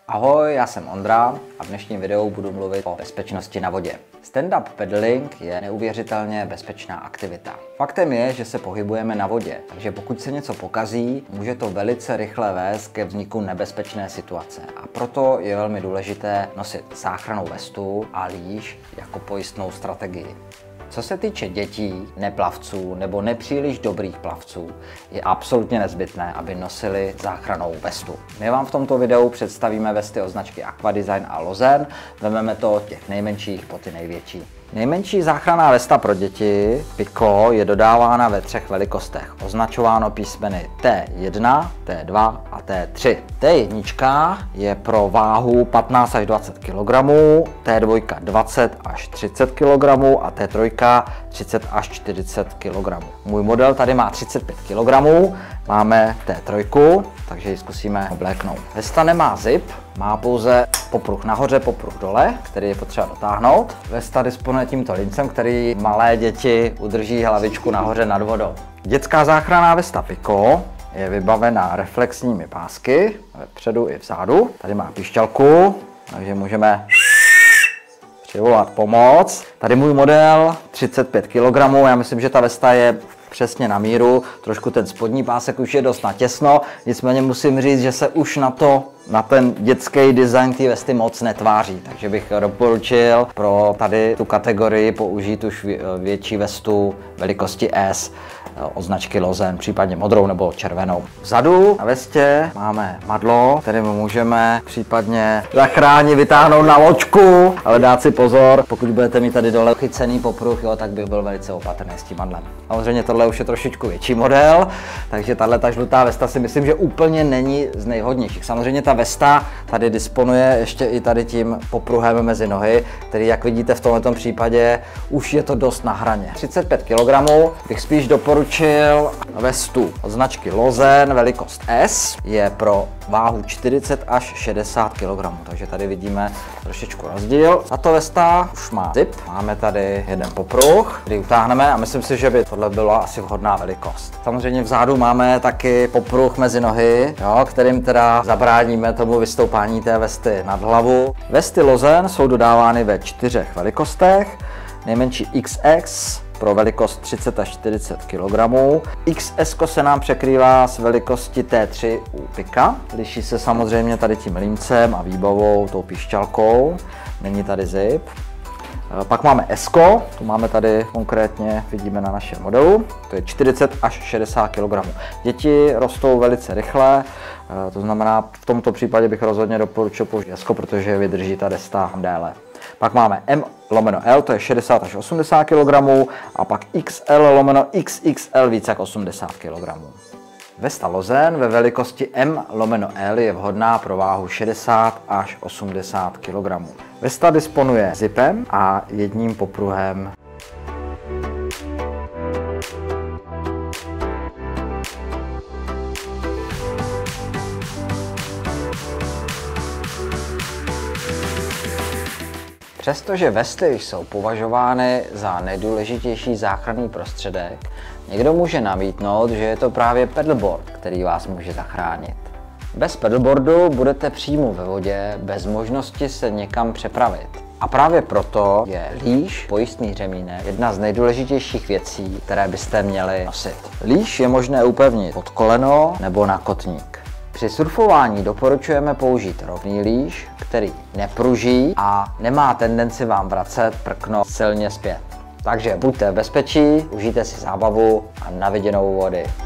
Ahoj, já jsem Ondra a v dnešním videu budu mluvit o bezpečnosti na vodě. Stand-up paddling je neuvěřitelně bezpečná aktivita. Faktem je, že se pohybujeme na vodě, takže pokud se něco pokazí, může to velice rychle vést ke vzniku nebezpečné situace. A proto je velmi důležité nosit záchrannou vestu a líš jako pojistnou strategii. Co se týče dětí, neplavců nebo nepříliš dobrých plavců, je absolutně nezbytné, aby nosili záchrannou vestu. My vám v tomto videu představíme vesty od značky Aquadesign a Lozen, vezmeme to od těch nejmenších po ty největší. Nejmenší záchranná vesta pro děti Pico je dodávána ve 3 velikostech, označováno písmeny T1, T2 a T3. T1 je pro váhu 15 až 20 kg, T2 20 až 30 kg a T3 30 až 40 kg. Můj model tady má 35 kg, máme T3, takže ji zkusíme obléknout. Vesta nemá zip, má pouze popruh nahoře, popruh dole, který je potřeba dotáhnout. Vesta disponuje tímto lincem, který malé děti udrží hlavičku nahoře nad vodou. Dětská záchranná vesta Pico je vybavena reflexními pásky vepředu i vzadu. Tady má píšťalku, takže můžeme přivolat pomoc. Tady můj model 35 kg, já myslím, že ta vesta je přesně na míru, trošku ten spodní pásek už je dost natěsno, nicméně musím říct, že se už na ten dětský design té vesty moc netváří, takže bych doporučil pro tady tu kategorii použít už větší vestu velikosti S od značky Lozen, případně modrou nebo červenou. Vzadu na vestě máme madlo, kterým můžeme případně zachránit, vytáhnout na loďku, ale dát si pozor, pokud budete mít tady dole chycený popruh, tak bych byl velice opatrný s tím madlem. Samozřejmě tohle už je trošičku větší model, takže tahle žlutá vesta si myslím, že úplně není z nejhodnějších. Samozřejmě ta vesta tady disponuje ještě i tady tím popruhem mezi nohy, který, jak vidíte v tomto případě, už je to dost na hraně. 35 kg bych spíš doporučil vestu od značky Lozen, velikost S, je pro váhu 40 až 60 kg, takže tady vidíme trošičku rozdíl. Tato vesta už má zip, máme tady jeden popruh, který utáhneme a myslím si, že by tohle byla asi vhodná velikost. Samozřejmě vzadu máme taky popruh mezi nohy, kterým teda zabráníme tomu vystoupání té vesty nad hlavu. Vesty Lozen jsou dodávány ve 4 velikostech, nejmenší XX pro velikost 30 až 40 kg. XS se nám překrývá s velikostí T3 u Pika. Liší se samozřejmě tady tím límcem a výbavou, tou píšťalkou. Není tady zip. Pak máme S, tu máme tady konkrétně, vidíme na našem modelu, to je 40 až 60 kg. Děti rostou velice rychle, to znamená, v tomto případě bych rozhodně doporučil použít S, protože vydrží ta desta déle. Pak máme M/L, to je 60 až 80 kg, a pak XL/XXL více jak 80 kg. Vesta Lozen ve velikosti M/L je vhodná pro váhu 60 až 80 kg. Vesta disponuje zipem a jedním popruhem. Přestože vesty jsou považovány za nejdůležitější záchranný prostředek, někdo může namítnout, že je to právě paddleboard, který vás může zachránit. Bez paddleboardu budete přímo ve vodě bez možnosti se někam přepravit. A právě proto je líš, pojistný řemínek, jedna z nejdůležitějších věcí, které byste měli nosit. Líš je možné upevnit pod koleno nebo na kotník. Při surfování doporučujeme použít rovný líš, který nepruží a nemá tendenci vám vracet prkno silně zpět. Takže buďte v bezpečí, užijte si zábavu a na viděnou vody.